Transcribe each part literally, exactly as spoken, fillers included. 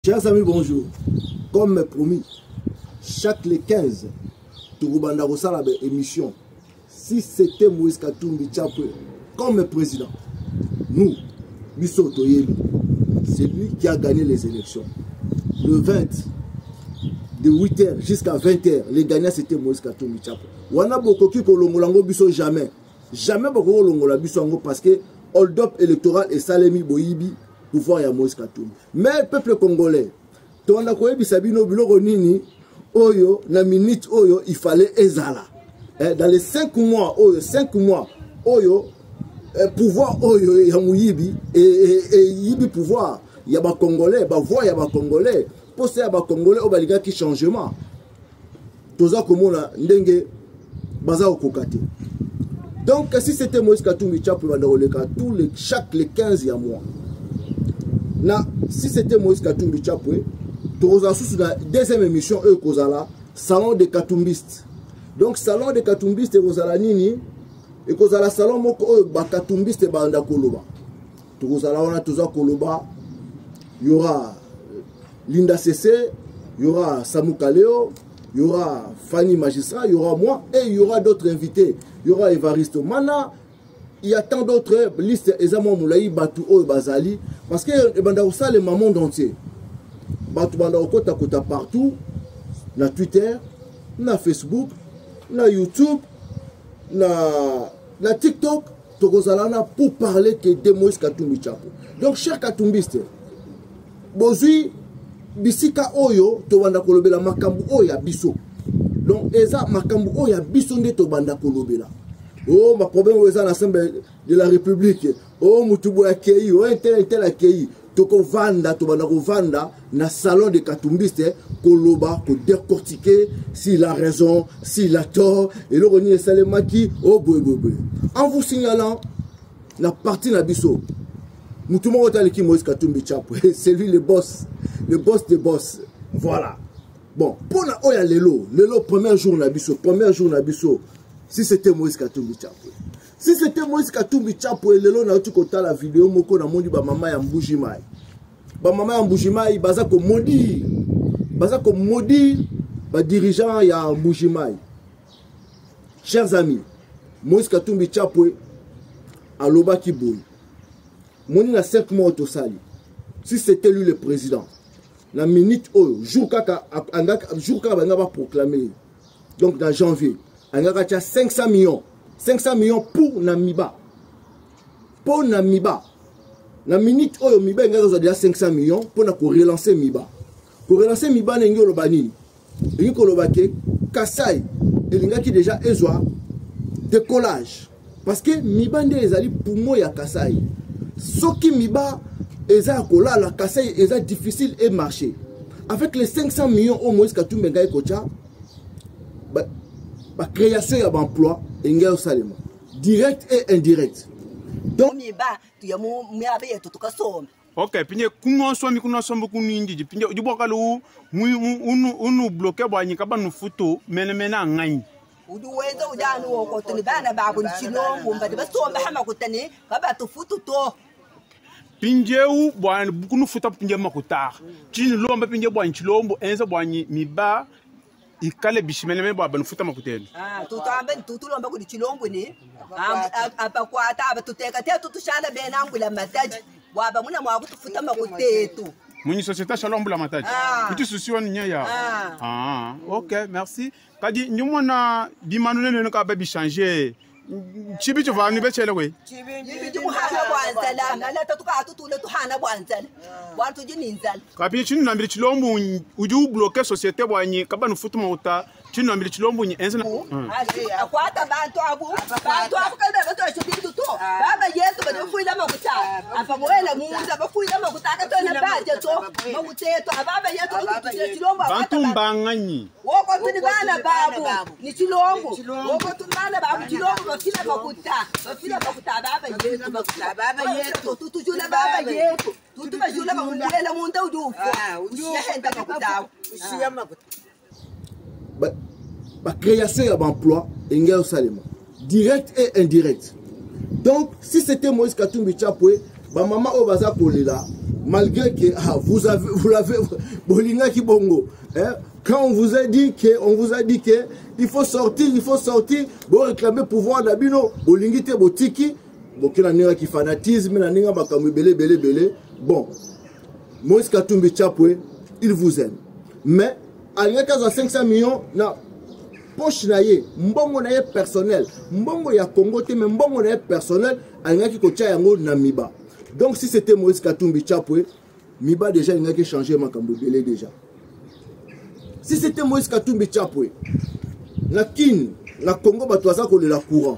Chers amis, bonjour. Comme promis, chaque les quinze, Tourubanda Rosala émission. Si c'était Moïse Katumbi Tchapwe comme président, nous, Bisso Toyeli, c'est lui qui a gagné les élections. Le vingt, de huit heures jusqu'à vingt heures, les gagnants c'était Moïse Katumbi Tchapwe. Wana Bokoki Kolongolango Bisso jamais. Jamais Boko Kolongola Bisso parce que hold-up électoral et Salemi Boyibi. Pouvoir ya Moïse Katumbi. Mais peuple congolais, toanda koyebi sabino biloko nini oyo na minute oyo il fallait ezala. Eh, dans les cinq mois oyo cinq mois oyo eh, pouvoir oyo ya muyibi et, et, et yibi pouvoir ya ba congolais, ba voix ya ba congolais, poste ya ba congolais o baliga ki changement. Toza komona ndenge baza okokate. Donc si c'était Moïse Katumbi Tchapwe bandaoleka tous les chaque les quinze ya mois. Na, si c'était Moïse Katumbi Tchapwe, tu as sous la deuxième émission, eux, Kozala, salon des Katumbistes. Donc, salon des Katumbistes, Kozala Nini, et Kozala salon moko, eux, Katumbistes, Banda Koloba. Tu Kozala, on a tous Koloba, il y aura Linda Cessé, il y aura Samou Kaleo, il y aura Fanny Magistrat, il y aura moi, et il y aura d'autres invités. Il y aura Evaristo Mana. Il y a tant d'autres listes, Ezamo Moulaï, Batou O Bazali, parce que Banda Oussa, le monde entier. Batou Banda Okota Kota partout, na Twitter, na Facebook, na YouTube, na, na TikTok, Togozalana pour parler que de Moïse Katumbi Tchapwe. Donc, cher Katumbiste, Bozui, Bisika Oyo, Tobanda Kolobela, Makambu Oya Biso. Donc, Eza Makambu Oya Biso de Tobanda Kolobela. Oh, ma problème est à l'Assemblée de la République. Oh, Moutoubo Akei, oh, un tel, un tel Akei. Toko Vanda, Tobandako Vanda, na salon de Katumbiste, Koloba, ko décortiquer s'il a raison, s'il a tort, et le Roni Salemaki, oh, boy, boy, boy. En vous signalant, la partie Nabiso, Moutoumo Otaliki Moïse Katumbi Tchapwe, c'est lui le boss, le boss des boss. Voilà. Bon, pour la Oya Lelo, Lelo, premier jour Nabiso, premier jour Nabiso. Si c'était Moïse Katumbi Tchapwe. Si c'était Moïse Katumbi Tchapwe, lelo na uti kota la vidéo moko na mondi ba mama ya Mbujimai. Ba mama ya Mbujimai baza ko modi. Baza ko modi ba dirigeant ya Mbujimai. Chers amis, Moïse Katumbi Tchapwe aloba ki boy. Moni na cinq mois to sali. Si c'était lui le président, la minute oyo jour kaka angaka jour kaka banga ba proclamer. Donc dans janvier il y a cinq cents millions. cinq cents millions pour Namiba. Pour Namiba. La minute où Miba il y a déjà cinq cents millions pour relancer Miba. Pour relancer Miba, il y a le bani. Il y a le Kassai. Il y a déjà un décollage. Parce que Miba est allé pour moi à Kassai. Ce qui Miba est à la Kassai est difficile et marcher. Avec les cinq cents millions au Moïse Katumbi Kocha, la création d'emploi est Salema. Direct et indirect. Donc, ok, puis nous sommes nous sommes beaucoup n'indi. Puis du bois nous nous nous bloquer bois ni kaba nous photo mais le mena ngai. Udu wenda ujana woko tuni bana babu nchilombo mbadi basomba hama kutani kaba tufutu to. Pinje ou bois beaucoup nous photo pinje makutar. Chini lomba pinje bois nchilombo enza bois ni miba. Ikale bishimele mebo abanufuta makuteni. Ah, tutambe tutulomba kuli chilombo ni. Apa kwata aba tuteka te tutushana bena ngula mataji. Waba muna mwa kutufuta makutetu. Muni société Shalom la mataji. Petit souci on nya ya. Ah, OK, merci. Kadi nyumona dimanu ne ka ba bi changer. Chibi tu va ni be chele we. Chibi tu hana bwanzala, nala tatuka tutule tu hana bwanzala. Wantu jininzala. Kapi chini na mbili chilombo uju bloquer société bwanyi kaba nufuta mauta. Chini na mbili chilombo ni enza. Akwata bantu abu. Bantu abu kada bato chibi tu to. Baba yesu bado fuila makuta. Afa mwela muza ba fuila makuta ka to na baje to. Makuteto ababa yesu tu chilombo. Bantu mbanganyi. Woko tuni bana babu. Ni chilombo. Woko tuni bana babu chilombo bafila makuta. Bafila makuta baba yesu makuta baba yesu. Tutu jula baba yesu. Tutu bajula makuta munda ujufu. Ushenda makuta. Ushia makuta. La création d'emploi est Salema. Direct et indirect. Donc, si c'était Moïse Katumbi Tchapwe, ma maman au baza kolela, malgré que ah, vous avez, vous l'avez, Bolinga qui bongo, hein, quand on vous a dit que, on vous a dit que il faut sortir, il faut sortir, bon réclamer pouvoir d'abino, Bolingi te botiki, bon qui n'a n'ira qui fanatisme, n'a n'ira bakamu belé belé belé, bon, Moïse Katumbi Chapwe, il vous aime, mais à l'intérieur de cinq cents millions, na poche naie, mbongo naie personnel, mbongo ya Congo te, mais mbongo naie personnel, à l'intérieur qui kocha yango na miba. Donc si c'était Moïse Katumbi Chapwe, miba déjà il n'a qu'à changer ma belé déjà. Si c'était Moïse Katumbi Chapwe, na kin, na Congo batoisa ko la courant.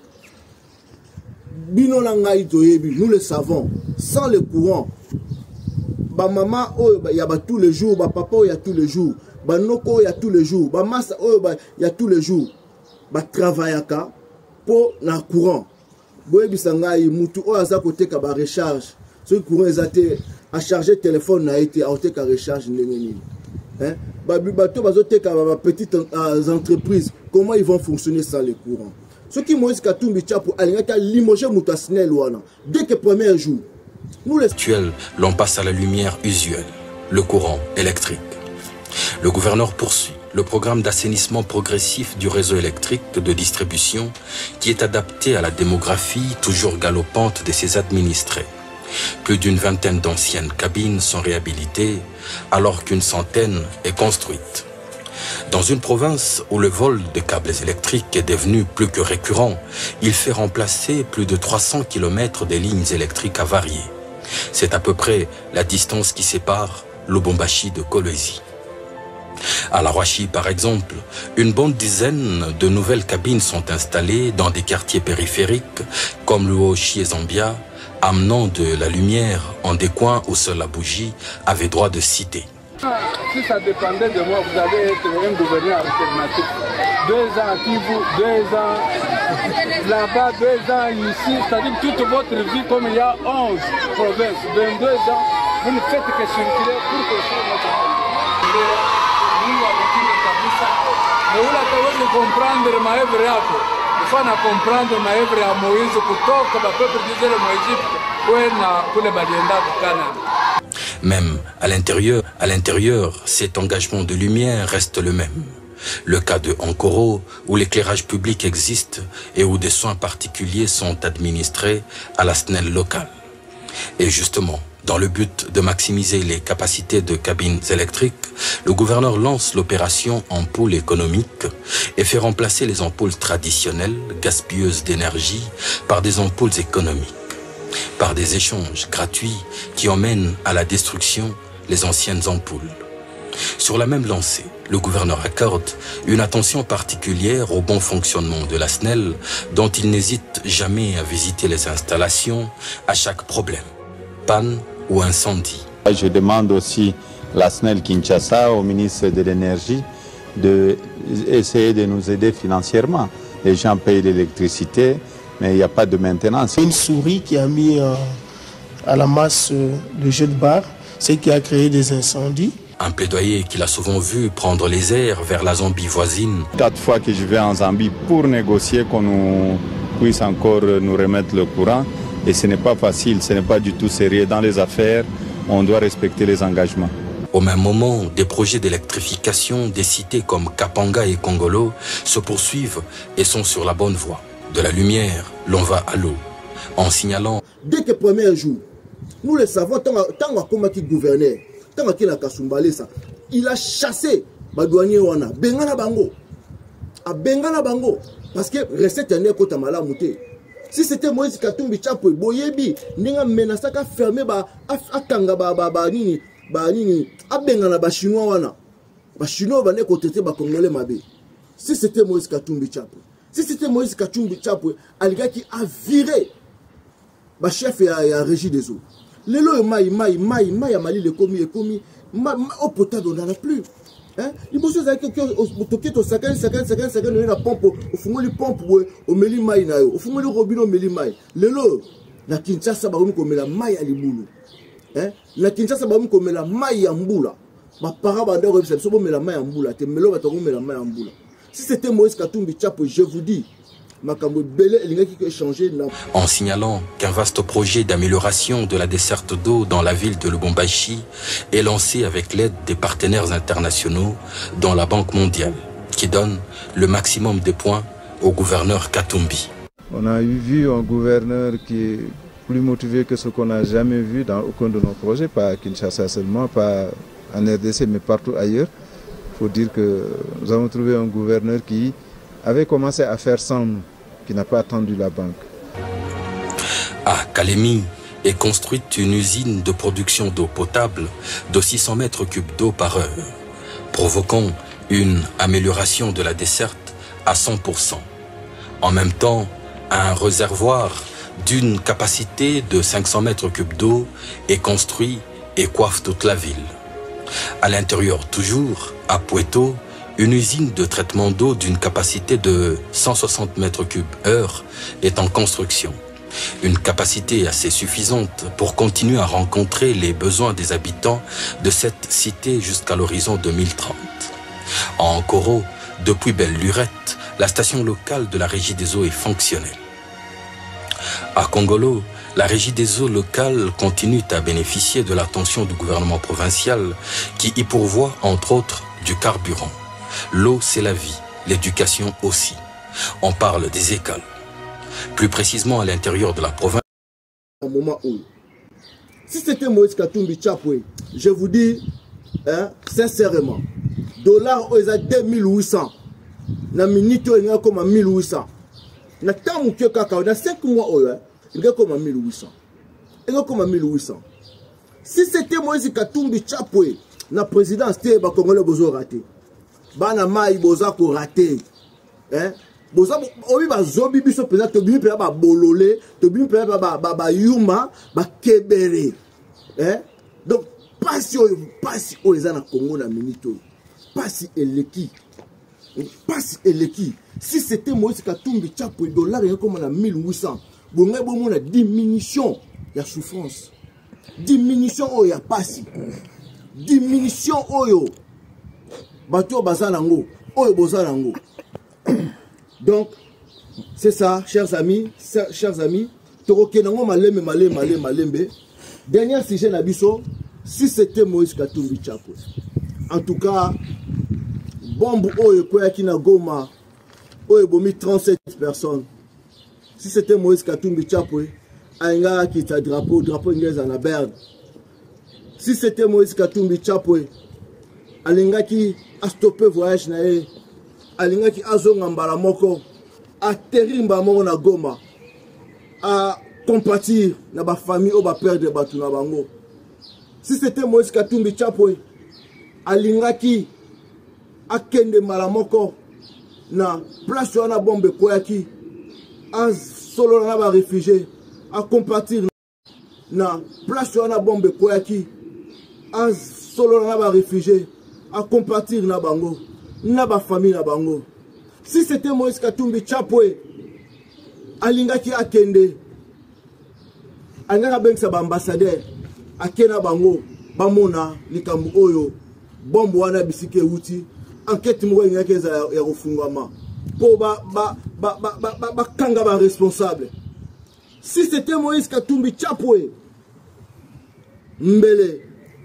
Bino na ngai toyebi, nous le savons, sans le courant, ba maman oh il y a tous les jours, ba papa il y a tous les jours, ba noko il y a tous les jours, ba massa oh il y a tous les jours, ba travaillaka pour na courant. Boyebi sangai mutu o aza côté ka ba recharge, ce courant ezate à charger téléphone na été à côté ka recharge ndengeni. Hein? Ba bato bazote ka ba petites entreprises, comment ils vont fonctionner sans le courant? Ce qui Moïse Katumbi Chapwe alingaka limoger mutu asnel wana dès que premier jour. Nous les actuels l'on passe à la lumière usuelle, le courant électrique. Le gouverneur poursuit le programme d'assainissement progressif du réseau électrique de distribution qui est adapté à la démographie toujours galopante de ses administrés. Plus d'une vingtaine d'anciennes cabines sont réhabilitées alors qu'une centaine est construite. Dans une province où le vol de câbles électriques est devenu plus que récurrent, il fait remplacer plus de trois cents kilomètres des lignes électriques avariées. C'est à peu près la distance qui sépare Lubumbashi de Kolwezi. À la Rwashi, par exemple, une bonne dizaine de nouvelles cabines sont installées dans des quartiers périphériques comme Luoshi et Zambia, amenant de la lumière en des coins où seule la bougie avait droit de citer. Si ça dépendait de moi, vous allez être un gouverneur alternatif. Deux ans à Kivu, deux ans là-bas, deux ans ici, c'est-à-dire toute votre vie, comme il y a onze provinces, vingt-deux ans, vous ne faites que circuler pour construire notre pays. Mais vous l'avez comprendre maevre yako, il faut comprendre maevre ya Moïse kutoka ba peuple d'Israël en Égypte, kwenda kule balienda kukana. Même à l'intérieur, à l'intérieur, cet engagement de lumière reste le même. Le cas de Ankoro, où l'éclairage public existe et où des soins particuliers sont administrés à la S N E L locale. Et justement, dans le but de maximiser les capacités de cabines électriques, le gouverneur lance l'opération ampoule économique et fait remplacer les ampoules traditionnelles, gaspilleuses d'énergie, par des ampoules économiques, par des échanges gratuits qui emmènent à la destruction les anciennes ampoules. Sur la même lancée, le gouverneur accorde une attention particulière au bon fonctionnement de la S N E L, dont il n'hésite jamais à visiter les installations à chaque problème, panne ou incendie. Je demande aussi à la S N E L Kinshasa, au ministre de l'Énergie, d'essayer de nous aider financièrement. Les gens payent l'électricité, mais il n'y a pas de maintenance. Une souris qui a mis euh, à la masse euh, le jeu de barre, ce qui a créé des incendies. Un plaidoyer qu'il a souvent vu prendre les airs vers la Zambie voisine. Quatre fois que je vais en Zambie pour négocier qu'on nous puisse encore nous remettre le courant. Et ce n'est pas facile, ce n'est pas du tout sérieux. Dans les affaires, on doit respecter les engagements. Au même moment, des projets d'électrification des cités comme Kapanga et Kongolo se poursuivent et sont sur la bonne voie. De la lumière, l'on va à l'eau, en signalant... Dès que premier jour, nous le savons, tant que gouverneur, tant que la Kasumbalé, il a chassé Badouanier Wana, Bengana Bango, à Bengana Bango, parce que recette un écho tamala mouté. Si c'était Moïse Katumbi Chapwe, Boyebi, Ninga Menasaka fermé ba Atanga ba ba ba nini ba nini a Bengana ba chinois wana, ba chinois ba ne côté ba congolais mabe. Si c'était Moïse Katumbi Chapwe, si c'était Moïse Katumbi Chapwe, alga qui a viré ba chef et a régie des eaux. Les lois maï maï maï maï a mali le commis et commis au potable on n'en a plus. Hein? Il faut que au toqué au sacan sacan sacan sacan on a pompe au fond du pompe au meli maï na au fond du robinet au meli maï. Les lois na Kinshasa ba comme la maï à libulu. Hein? Na Kinshasa ba comme la maï à mbula. Ma para ba ndero c'est so la maï à mbula te melo ba to la maï à mbula. Si c'était Moïse Katumbi Chapwe, je vous dis En signalant qu'un vaste projet d'amélioration de la desserte d'eau dans la ville de Lubumbashi est lancé avec l'aide des partenaires internationaux, dont la Banque mondiale, qui donne le maximum de points au gouverneur Katumbi. On a eu vu un gouverneur qui est plus motivé que ce qu'on n'a jamais vu dans aucun de nos projets, pas à Kinshasa seulement, pas en R D C, mais partout ailleurs. Il faut dire que nous avons trouvé un gouverneur qui avait commencé à faire sans nous, qui n'a pas attendu la banque. À Kalemi est construite une usine de production d'eau potable de six cents mètres cubes d'eau par heure, provoquant une amélioration de la desserte à cent pour cent. En même temps, un réservoir d'une capacité de cinq cents mètres cubes d'eau est construit et coiffe toute la ville. À l'intérieur toujours, à Pueto, une usine de traitement d'eau d'une capacité de cent soixante mètres cubes heure est en construction. Une capacité assez suffisante pour continuer à rencontrer les besoins des habitants de cette cité jusqu'à l'horizon deux mille trente. En Koro, depuis Belle-Lurette, la station locale de la Régie des eaux est fonctionnelle. À Kongolo, la Régie des eaux locales continue à bénéficier de l'attention du gouvernement provincial qui y pourvoit entre autres du carburant. L'eau, c'est la vie, l'éducation aussi. On parle des écoles. Plus précisément à l'intérieur de la province. Si c'était Moïse Katumbi Chapwe, je vous dis hein, sincèrement, dollars aux deux mille huit cents, na minute il y a comme mille huit cents. Na tamu que kaka, na cinq mois il y a comme mille huit cents. Il y a comme mille huit cents. Si c'était Moïse Katumbi Chapwe, na présidence té ba Congolais bozo raté. Bana mai boza ko raté. Hein? Boza obi ba zobi biso pena to bi pena ba bololé, to bi pena ba ba ba yuma, ba kebere. Hein? Donc pasi o pasi o ezana Congo na minute. Pasi eleki. Pasi eleki. Si c'était Moïse Katumbi Chapwe dollar il y a comme na mille huit cents. Bon ngai bon na diminution, il y a souffrance. Diminution o ya pasi. Diminution oyo. Bato bazalango, oyo bozalango. Donc, c'est ça, chers amis, chers amis. Torokenango malembe, malembe, malembe, malembe. Dernier sujet nabiso, si c'était Moïse Katumbi Chapwe. En tout cas, bombe oyo kwa kina Goma, oyo bomi trente-sept personnes. Si c'était Moïse Katumbi Chapwe, anga qui ta drapeau, drapeau inglés en Aberde. Si c'était Moïse Katumbi Chapwe, alingaki a stoppé voyage na ye, alingaki azonga mbala moko, a terimba moko na Goma, a compatir na ba famille ou ba perdre batu na bango. Si c'était Moïse Katumbi Chapwe, alingaki a kende mbala moko na place wana bombe koyaki, a solo na ba réfugié, a compatir na place wana bombe koyaki, a solo na ba réfugié, à compatir na bango, na ba famille na bango. Si c'était Moïse Katumbi Chapwe, alingaki akende, angaka bengsa ba ambassadeur, akena bango, bamona likambu oyo, bombo wana bisike uti, enquête moko ngaki ya kofungama, po ba ba ba ba ba ba kanga ba responsable. Si c'était Moïse Katumbi Chapwe, mbele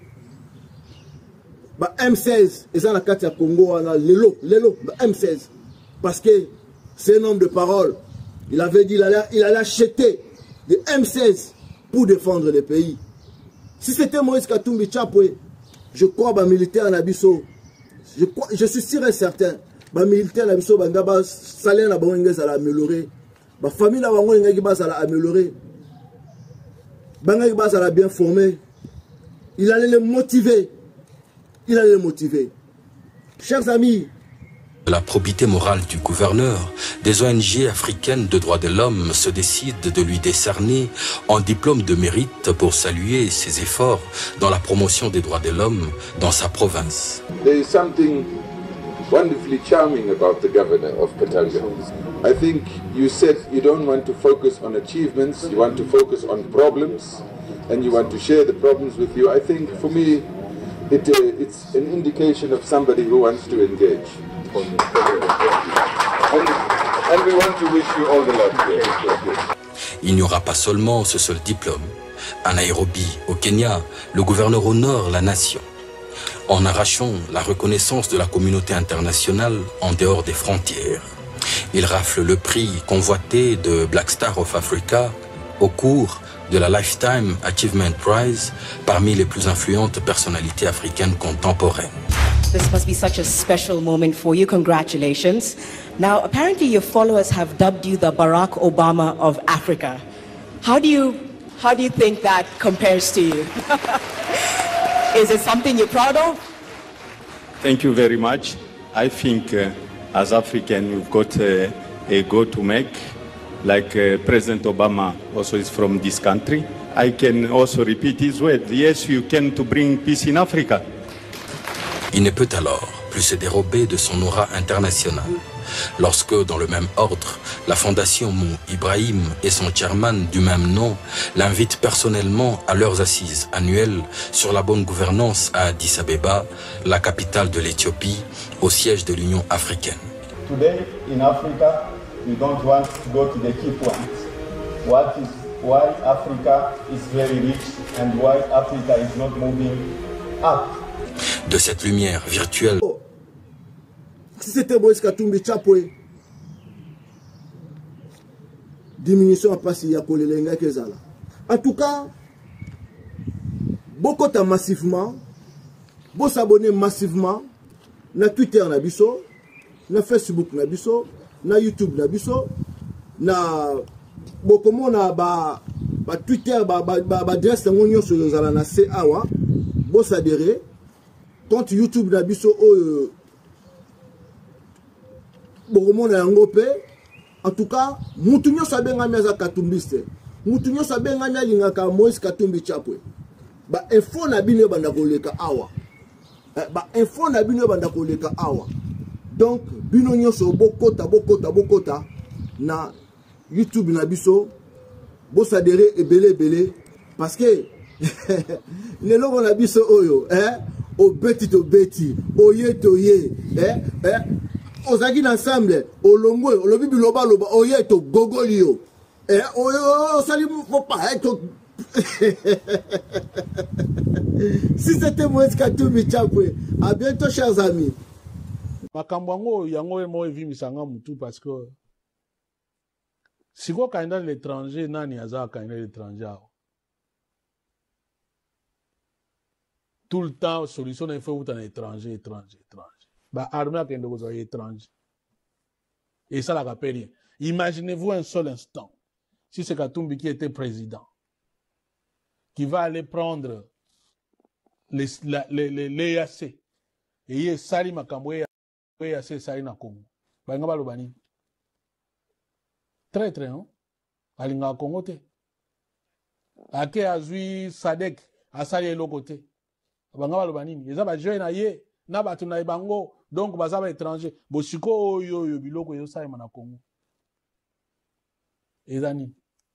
ba M seize, et ça la carte à Congo, lelo, lelo, ba M seize. Parce que c'est un homme de parole. Il avait dit qu'il allait, il allait acheter des M seize pour défendre le pays. Si c'était Moïse Katumbi Chapwe, je crois que les militaires en Abisso, je, je suis sûr et certain, les militaires en Abisso, le salaire na bango ngeza la améliorer, la famille na bango ngeza la améliorer, bango ngeza la bien former. Il allait les motiver. Il allait les motiver. Chers amis, la probité morale du gouverneur, des O N G africaines de droits de l'homme se décident de lui décerner un diplôme de mérite pour saluer ses efforts dans la promotion des droits de l'homme dans sa province. There is something wonderfully charming about the governor of Katanga. I think you said you don't want to focus on achievements, you want to focus on problems, and you want to share the problems with you. I think for me, it, uh, it's an indication of somebody who wants to engage. And And we want to wish you all the luck. Il n'y aura pas seulement ce seul diplôme. À Nairobi, au Kenya, le gouverneur honore la nation en arrachant la reconnaissance de la communauté internationale en dehors des frontières. Il rafle le prix convoité de Black Star of Africa au cours de la Lifetime Achievement Prize parmi les plus influentes personnalités africaines contemporaines. This must be such a special moment for you. Congratulations. Now, apparently your followers have dubbed you the Barack Obama of Africa. How do you, how do you think that compares to you? Is it something you're proud of? Thank you very much. I think uh, as African, we've got uh, a go to make. Like uh, President Obama also is from this country. I can also repeat his word. Yes, you came to bring peace in Africa. Il ne peut alors plus se dérober de son aura internationale. Lorsque, dans le même ordre, la Fondation Mou Ibrahim et son chairman du même nom l'invitent personnellement à leurs assises annuelles sur la bonne gouvernance à Addis Abeba, la capitale de l'Éthiopie, au siège de l'Union africaine. Today in Africa, we don't want to go to the key points. What is why Africa is very rich and why Africa is not moving up. De cette lumière virtuelle. Si c'était Moïse Katumbi Chapwe, diminution à passer ya kolelenga kezala. En tout cas, beaucoup de massivement, beaucoup s'abonner massivement na Twitter na biso, na Facebook na biso, na YouTube na biso, na beaucoup na ba ba Twitter ba ba ba adresse ngonyo sur zala na C awa, bo s'adhérer compte YouTube na biso o beaucoup na yangope. En tout cas, mutu nyo sabenga miaza Katumbiste. Mutu nyo sabenga nyalinga ka Moïse Katumbi Chapwe. Ba info na bino banda koleka awa. Ba info na bino banda koleka awa. Donc bino nyo so bokota bokota bokota na YouTube na biso bo sadere ebele ebele parce que le logo na biso oyo eh o beti to beti oye to ye eh eh ozaki ensemble olongwe olobi biloba loba oye to gogolio eh oyo sali faut pas être si c'était Moïse Katumbi Chapwe. À bientôt chers amis. Makambo yango yango mo evimisanga mutu parce que siko kaenda l'étranger nani aza kaenda l'étranger tout le temps solution il faut uta na étranger étranger étranger ba armée a kende koza étranger et ça la rappelle rien. Imaginez-vous un seul instant si c'est Katumbi qui était président qui va aller prendre les la, les les l'E A C et il sali makambo ya E A C sali na Congo ba ngaba lobani très très hein alinga Congo te ake azui Sadek asali eloko te ba ngaba lobani eza ba jeune na ye na batu na bango donc baza ba étranger bosiko oyo oyo biloko yo sali na Congo ezani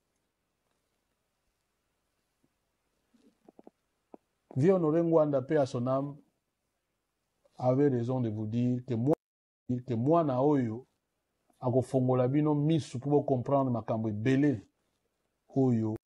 Vieux Honoré Ngwanda, paix à son âme, avait raison de vous dire que moi, que moi na oyo, ako fongola bino misu pour comprendre makambo belé oyo.